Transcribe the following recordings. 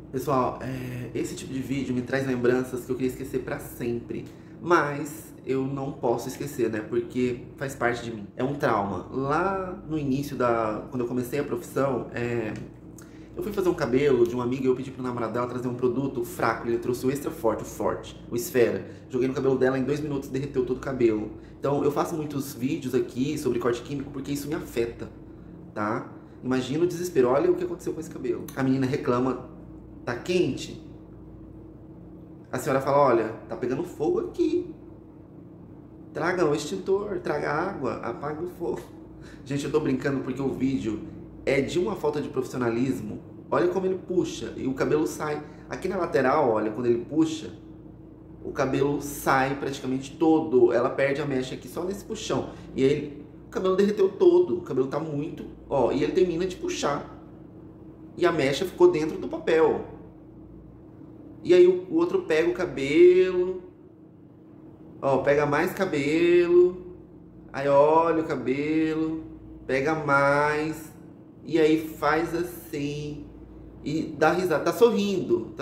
Pessoal, esse tipo de vídeo me traz lembranças que eu queria esquecer pra sempre. Mas eu não posso esquecer, né? Porque faz parte de mim. É um trauma. Lá no início quando eu comecei a profissão, eu fui fazer um cabelo de uma amiga e eu pedi pro namorado dela trazer um produto fraco. Ele trouxe o extra forte, o esfera. Joguei no cabelo dela, em 2 minutos derreteu todo o cabelo. Então eu faço muitos vídeos aqui sobre corte químico porque isso me afeta, tá? Imagina o desespero. Olha o que aconteceu com esse cabelo. A menina reclama: tá quente? A senhora fala: olha, tá pegando fogo aqui. Traga o extintor, traga água, apaga o fogo. Gente, eu tô brincando porque o vídeo é de uma falta de profissionalismo. Olha como ele puxa e o cabelo sai. Aqui na lateral, olha, quando ele puxa, o cabelo sai praticamente todo. Ela perde a mecha aqui só nesse puxão. E aí o cabelo derreteu todo. O cabelo tá muito... Ó, e ele termina de puxar. E a mecha ficou dentro do papel. E aí o outro pega o cabelo, ó, pega mais cabelo, aí olha o cabelo, pega mais, e aí faz assim, e dá risada, tá sorrindo,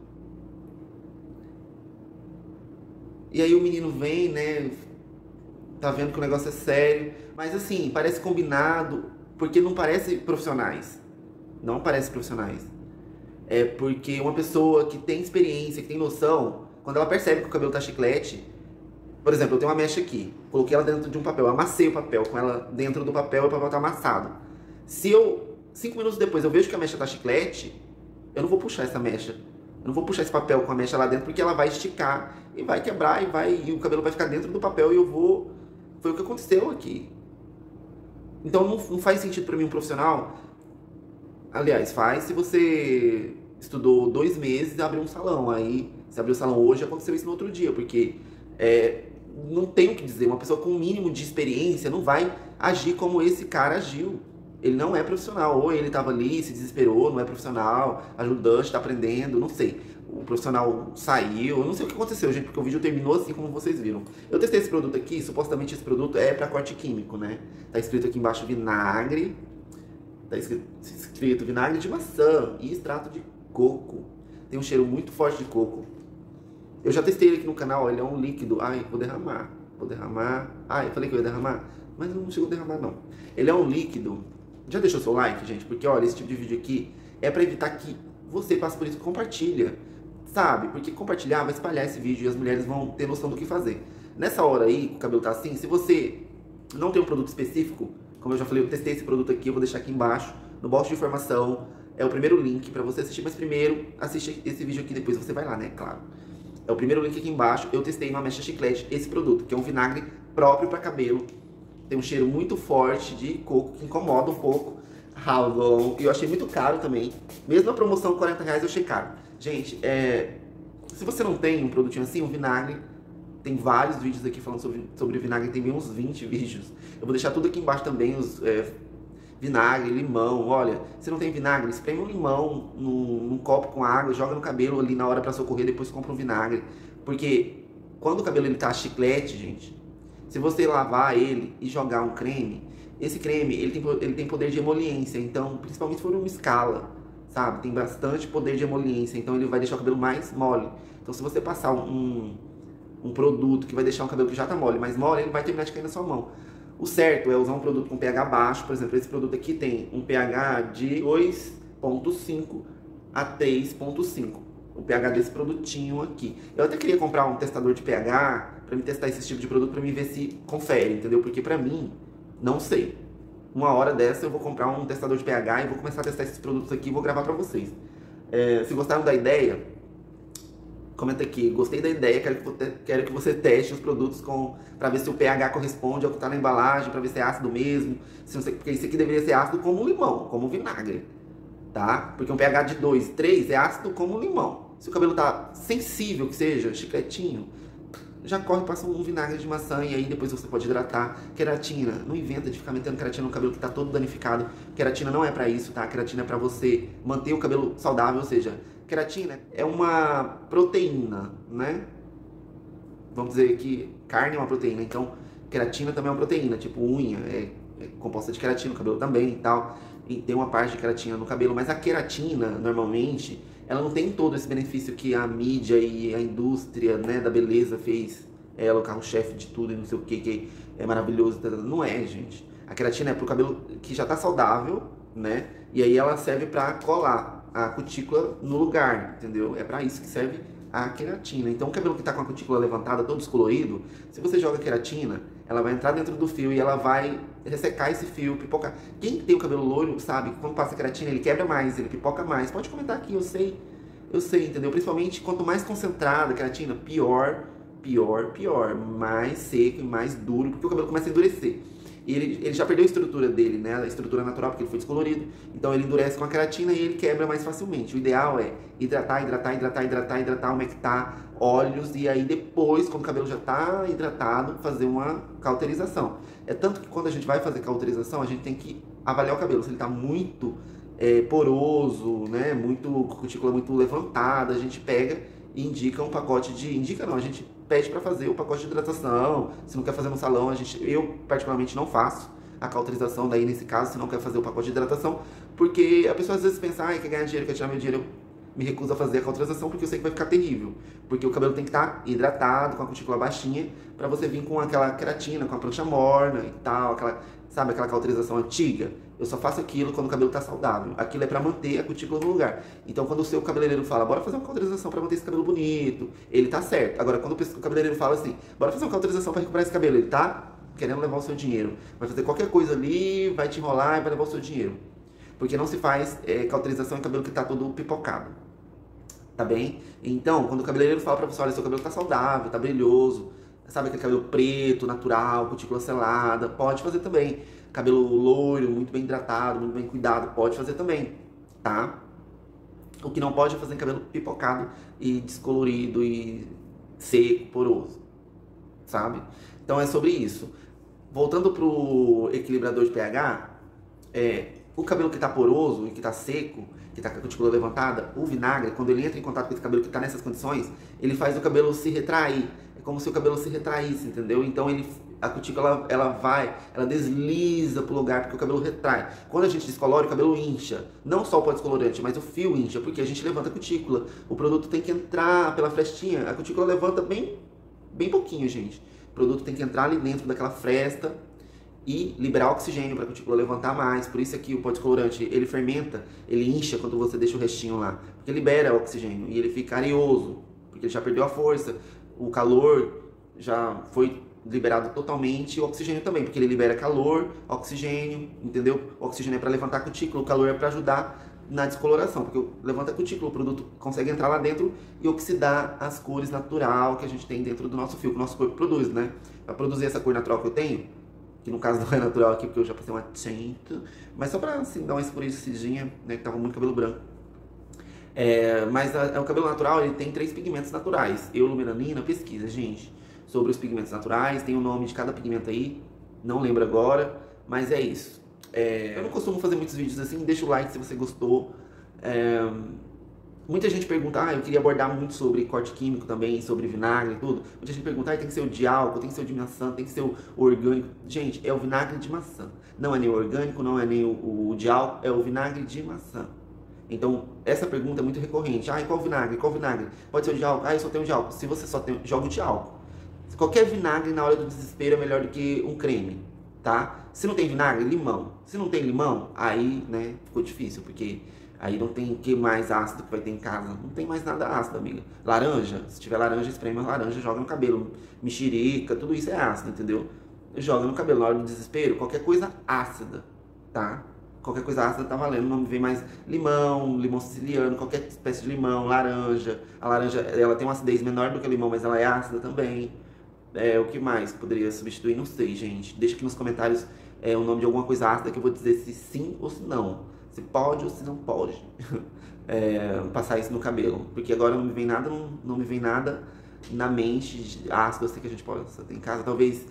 E aí o menino vem, né, tá vendo que o negócio é sério, mas assim, parece combinado, porque não parece profissionais, não parece profissionais. É porque uma pessoa que tem experiência, que tem noção, quando ela percebe que o cabelo tá chiclete, por exemplo, eu tenho uma mecha aqui, coloquei ela dentro de um papel, amassei o papel com ela dentro do papel e o papel tá amassado. Se eu, 5 minutos depois, eu vejo que a mecha tá chiclete, eu não vou puxar essa mecha. Eu não vou puxar esse papel com a mecha lá dentro porque ela vai esticar e vai quebrar e o cabelo vai ficar dentro do papel e eu vou... Foi o que aconteceu aqui. Então não faz sentido pra mim um profissional. Aliás, faz se você estudou 2 meses e abriu um salão. Aí, se abriu o salão hoje, aconteceu isso no outro dia, porque não tem o que dizer. Uma pessoa com um mínimo de experiência não vai agir como esse cara agiu. Ele não é profissional. Ou ele estava ali, se desesperou, não é profissional, ajudante, está aprendendo, não sei. O profissional saiu, eu não sei o que aconteceu, gente, porque o vídeo terminou assim como vocês viram. Eu testei esse produto aqui, supostamente esse produto é para corte químico, né? Tá escrito aqui embaixo vinagre. Tá escrito vinagre de maçã e extrato de coco. Tem um cheiro muito forte de coco. Eu já testei ele aqui no canal, ele é um líquido. Ai, vou derramar. Vou derramar. Ai, eu falei que eu ia derramar, mas não chegou a derramar não. Ele é um líquido. Já deixou seu like, gente? Porque olha, esse tipo de vídeo aqui é pra evitar que você passe por isso. Compartilha, sabe? Porque compartilhar vai espalhar esse vídeo e as mulheres vão ter noção do que fazer. Nessa hora aí, que o cabelo tá assim, se você não tem um produto específico, como eu já falei, eu testei esse produto aqui, eu vou deixar aqui embaixo, no box de informação, é o primeiro link pra você assistir, mas primeiro assiste esse vídeo aqui, depois você vai lá, né, claro. É o primeiro link aqui embaixo, eu testei numa mecha chiclete esse produto, que é um vinagre próprio pra cabelo, tem um cheiro muito forte de coco, que incomoda um pouco, e eu achei muito caro também, mesmo na promoção R$40 eu achei caro. Gente, se você não tem um produtinho assim, um vinagre, tem vários vídeos aqui falando sobre vinagre, tem bem uns 20 vídeos. Eu vou deixar tudo aqui embaixo também, vinagre, limão. Olha, se não tem vinagre, espreme um limão num copo com água, joga no cabelo ali na hora pra socorrer, depois compra um vinagre. Porque quando o cabelo ele tá chiclete, gente, se você lavar ele e jogar um creme, esse creme ele tem poder de emoliência, então, principalmente se for uma escala, sabe? Tem bastante poder de emoliência, então ele vai deixar o cabelo mais mole. Então se você passar um produto que vai deixar um cabelo que já tá mole, mas mole, ele vai terminar de cair na sua mão. O certo é usar um produto com pH baixo, por exemplo, esse produto aqui tem um pH de 2,5 a 3,5. O pH desse produtinho aqui. Eu até queria comprar um testador de pH pra me testar esse tipo de produto, pra mim ver se confere, entendeu? Porque pra mim, não sei. Uma hora dessa eu vou comprar um testador de pH e vou começar a testar esses produtos aqui e vou gravar pra vocês. Se gostaram da ideia, comenta aqui, gostei da ideia, quero que você teste os produtos para ver se o pH corresponde ao que está na embalagem, para ver se é ácido mesmo, porque isso aqui deveria ser ácido como limão, como vinagre, tá? Porque um pH de 2, 3 é ácido como limão. Se o cabelo tá sensível, que seja, chicletinho, já corre, passa um vinagre de maçã e aí depois você pode hidratar. Queratina, não inventa de ficar metendo queratina no cabelo que tá todo danificado. Queratina não é pra isso, tá? Queratina é pra você manter o cabelo saudável, ou seja, queratina é uma proteína, né? Vamos dizer que carne é uma proteína, então queratina também é uma proteína, tipo unha, é composta de queratina, o cabelo também e tal. E tem uma parte de queratina no cabelo, mas a queratina, normalmente, ela não tem todo esse benefício que a mídia e a indústria, né, da beleza fez ela o carro-chefe de tudo e não sei o que é maravilhoso. Não é, gente. A queratina é pro cabelo que já tá saudável, né? E aí ela serve pra colar a cutícula no lugar, entendeu? É pra isso que serve a queratina. Então o cabelo que tá com a cutícula levantada, todo descolorido, se você joga queratina, ela vai entrar dentro do fio e ela vai ressecar esse fio, pipocar. Quem tem o cabelo loiro sabe que quando passa queratina ele quebra mais, ele pipoca mais. Pode comentar aqui, eu sei, entendeu? Principalmente quanto mais concentrada a queratina, pior, mais seco e mais duro, porque o cabelo começa a endurecer. E ele já perdeu a estrutura dele, né? A estrutura natural, porque ele foi descolorido. Então ele endurece com a queratina e ele quebra mais facilmente. O ideal é hidratar, umectar óleos. E aí depois, quando o cabelo já está hidratado, fazer uma cauterização. É tanto que quando a gente vai fazer cauterização, a gente tem que avaliar o cabelo. Se ele está muito poroso, né? Cutícula muito levantada, a gente pega e indica um pacote de... Indica não, a gente pede para fazer o pacote de hidratação. Se não quer fazer no salão, eu particularmente não faço a cauterização daí nesse caso, se não quer fazer o pacote de hidratação, porque a pessoa às vezes pensa, ai, quer ganhar dinheiro, quer tirar meu dinheiro, eu me recuso a fazer a cauterização porque eu sei que vai ficar terrível. Porque o cabelo tem que estar hidratado, com a cutícula baixinha, para você vir com aquela queratina, com a prancha morna e tal, sabe aquela cauterização antiga? Eu só faço aquilo quando o cabelo tá saudável. Aquilo é pra manter a cutícula no lugar. Então, quando o seu cabeleireiro fala, bora fazer uma cauterização pra manter esse cabelo bonito, ele tá certo. Agora, quando o cabeleireiro fala assim, bora fazer uma cauterização pra recuperar esse cabelo, ele tá querendo levar o seu dinheiro. Vai fazer qualquer coisa ali, vai te enrolar e vai levar o seu dinheiro. Porque não se faz cauterização em cabelo que tá todo pipocado. Tá bem? Então, quando o cabeleireiro fala pra você, olha, seu cabelo tá saudável, tá brilhoso, sabe aquele cabelo preto, natural, cutícula selada, pode fazer também. Cabelo loiro, muito bem hidratado, muito bem cuidado, pode fazer também, tá? O que não pode é fazer cabelo pipocado e descolorido e seco, poroso, sabe? Então é sobre isso. Voltando pro equilibrador de pH, o cabelo que tá poroso e que tá seco, que tá com a cutícula levantada, o vinagre, quando ele entra em contato com esse cabelo que tá nessas condições, ele faz o cabelo se retrair. É como se o cabelo se retraísse, entendeu? Então a cutícula ela desliza pro lugar porque o cabelo retrai. Quando a gente descolora, o cabelo incha. Não só o pó descolorante, mas o fio incha, porque a gente levanta a cutícula. O produto tem que entrar pela frestinha. A cutícula levanta bem pouquinho, gente. O produto tem que entrar ali dentro daquela fresta e liberar oxigênio para a cutícula levantar mais. Por isso aqui o pó descolorante, ele fermenta, ele incha quando você deixa o restinho lá. Porque libera oxigênio e ele fica areoso, porque ele já perdeu a força. O calor já foi liberado totalmente, e o oxigênio também, porque ele libera calor, oxigênio, entendeu? O oxigênio é para levantar a cutícula, o calor é para ajudar na descoloração, porque levanta a cutícula, o produto consegue entrar lá dentro e oxidar as cores natural que a gente tem dentro do nosso fio, que o nosso corpo produz, né? Para produzir essa cor natural que eu tenho, que no caso não é natural aqui, porque eu já passei uma tinta, mas só para assim, dar uma escurecidinha, né, que tava muito cabelo branco. Mas o cabelo natural, ele tem 3 pigmentos naturais. Eulomelanina, pesquisa, gente, sobre os pigmentos naturais, tem o nome de cada pigmento aí, não lembro agora, mas é isso. Eu não costumo fazer muitos vídeos assim, deixa o like se você gostou. Muita gente pergunta, eu queria abordar muito sobre corte químico também, sobre vinagre e tudo. Muita gente pergunta, tem que ser o de álcool, tem que ser o de maçã, tem que ser o orgânico. Gente, é o vinagre de maçã. Não é nem o orgânico, não é nem o de álcool, é o vinagre de maçã. Então, essa pergunta é muito recorrente. Qual vinagre? Qual vinagre? Pode ser o de álcool? Eu só tenho de álcool. Se você só tem, joga o de álcool. Qualquer vinagre na hora do desespero é melhor do que um creme, tá? Se não tem vinagre, limão. Se não tem limão, aí, né, ficou difícil, porque aí não tem que mais ácido que vai ter em casa. Não tem mais nada ácido, amiga. Laranja, se tiver laranja, espreme a laranja, joga no cabelo. Mexerica, tudo isso é ácido, entendeu? Joga no cabelo na hora do desespero, qualquer coisa ácida, tá? Qualquer coisa ácida tá valendo, não me vem mais limão siciliano, qualquer espécie de limão, laranja. A laranja, ela tem uma acidez menor do que o limão, mas ela é ácida também. O que mais poderia substituir? Não sei, gente. Deixa aqui nos comentários o nome de alguma coisa ácida que eu vou dizer se sim ou se não. Se pode ou se não pode passar isso no cabelo. Porque agora não me vem nada na mente ácido assim que a gente possa ter em casa. Talvez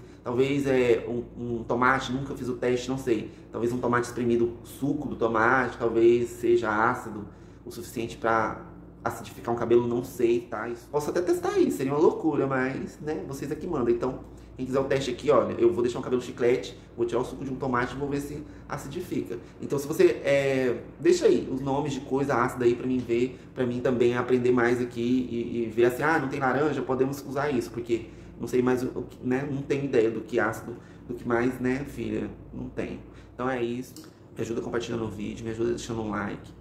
um tomate, nunca fiz o teste, não sei. Talvez um tomate espremido, suco do tomate, talvez seja ácido o suficiente para acidificar um cabelo, não sei, tá? Posso até testar isso, seria uma loucura, mas, né, vocês é que mandam. Então, Quem quiser o teste aqui, olha, eu vou deixar um cabelo chiclete, vou tirar o suco de um tomate e vou ver se acidifica. Então se você, deixa aí os nomes de coisa ácida aí pra mim ver, pra mim também aprender mais aqui e ver assim, não tem laranja, podemos usar isso, porque não sei mais, né, não tenho ideia do que ácido, do que mais, né, filha, não tenho. Então é isso, me ajuda compartilhando o vídeo, me ajuda deixando um like.